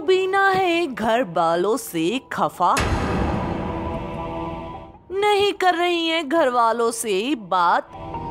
रूबीना है घर वालों से खफा, नहीं कर रही है घर वालों से बात।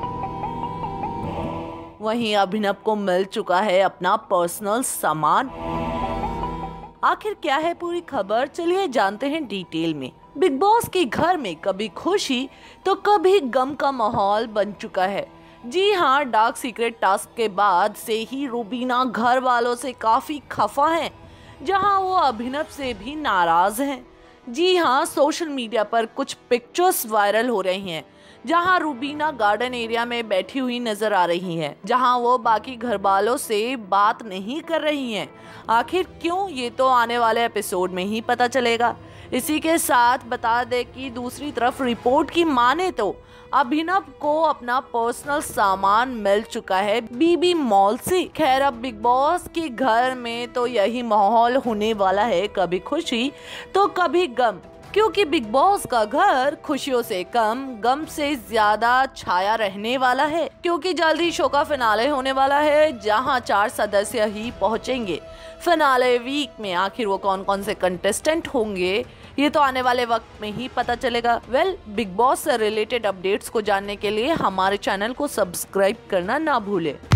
वहीं अभिनव को मिल चुका है अपना पर्सनल सामान। आखिर क्या है पूरी खबर, चलिए जानते हैं डिटेल में। बिग बॉस के घर में कभी खुशी तो कभी गम का माहौल बन चुका है। जी हाँ, डार्क सीक्रेट टास्क के बाद से ही रूबीना घर वालों से काफी खफा हैं, जहां वो अभिनव से भी नाराज हैं। जी हाँ, सोशल मीडिया पर कुछ पिक्चर्स वायरल हो रही हैं, जहां रूबीना गार्डन एरिया में बैठी हुई नजर आ रही है, जहां वो बाकी घर वालों से बात नहीं कर रही हैं। आखिर क्यों, ये तो आने वाले एपिसोड में ही पता चलेगा। इसी के साथ बता दें कि दूसरी तरफ रिपोर्ट की माने तो अभिनव को अपना पर्सनल सामान मिल चुका है बीबी मॉल से। खैर, अब बिग बॉस के घर में तो यही माहौल होने वाला है, कभी खुशी तो कभी गम, क्योंकि बिग बॉस का घर खुशियों से कम गम से ज्यादा छाया रहने वाला है, क्योंकि जल्द ही शो का फिनाले होने वाला है, जहां 4 सदस्य ही पहुंचेंगे फिनाले वीक में। आखिर वो कौन कौन से कंटेस्टेंट होंगे, ये तो आने वाले वक्त में ही पता चलेगा। बिग बॉस से रिलेटेड अपडेट्स को जानने के लिए हमारे चैनल को सब्सक्राइब करना ना भूले।